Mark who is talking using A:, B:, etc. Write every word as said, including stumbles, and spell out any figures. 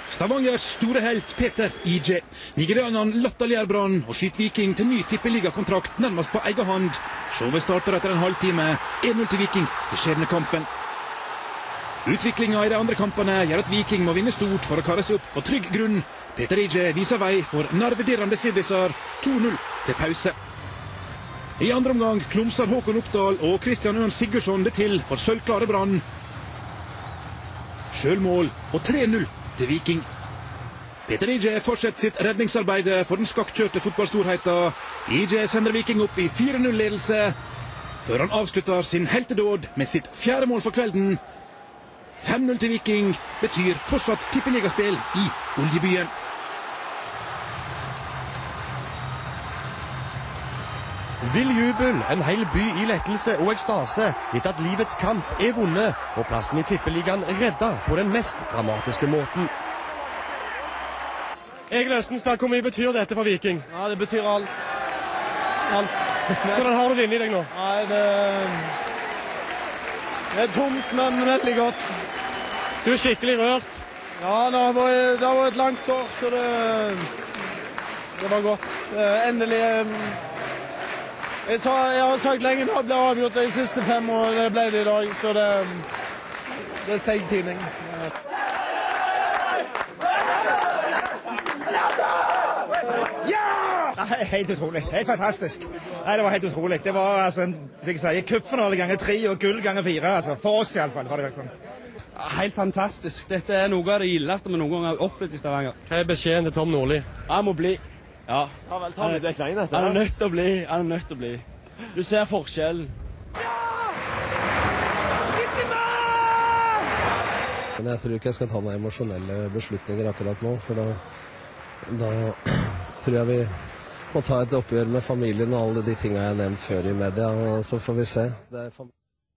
A: Stavangers store helt Peter I J. Nigerianeren latterliggjør Brann og skyter Viking til ny tippeligakontrakt nærmest på egen hånd. Showet starter etter en halvtime. en null til Viking i skjebnekampen. Utviklinga i de andre kampene gjør at Viking må vinne stort for å karre seg opp på trygg grunn. Peter I J viser vei for nervedirrende Sirdisar. to null til pause. I andre omgang klumser Håkon Oppdal og Christian Ørn Sigurdsson det til for sølvklare Brann. Sjølmål og tre null til Viking. Peter I J fortsetter sitt redningsarbeid for den skakkjørte fotballstorheten. I J sender Viking opp i fire null ledelse, før han avslutter sin heltedåd med sitt fjerde mål for kvelden. fem null til Viking betyr fortsatt tippeligaspill i oljebyen.
B: Vill jubel, en hel by i lettelse og ekstase etter at livets kamp er vunnet og plassen i tippeligaen redda på den mest dramatiske måten. Egil Østenstad, hvor mye betyr dette for Viking?
C: Ja, det betyr alt. Alt.
B: Hvordan har du det inni deg nå?
C: Nei, det, det er tomt, men veldig godt.
B: Du er skikkelig rørt.
C: Ja, det har vært, det har vært et langt år, så det, det var godt. Endelig... Jeg, sa, jeg har sagt lenge nå ble avgjort de siste fem år, det ble det i dag, så det, det er seigpining.
D: Nei, helt utrolig. Helt fantastisk. Nei, det var helt utrolig. Det var altså en, som jeg sier, cupfinale ganger tre og gull ganger fire. Altså, for oss i alle fall har det vært sånn.
E: Helt fantastisk. Dette er noe av det gildeste vi noen gang har opplevd i Stavanger.
B: Hva er beskjeden til Tom Nordli?
E: Han må bli. Ja.
C: Ja vel, ta litt det kleine.
E: Han er nødt til å bli. Han er nødt til å bli. Du ser forskjellen.
F: Men jeg tror ikke jeg skal ta noen emosjonelle beslutninger akkurat nå, for da, da tror jeg vi må ta et oppgjør med familien og alle de tingene jeg har nevnt før i media, og så får vi se. Det er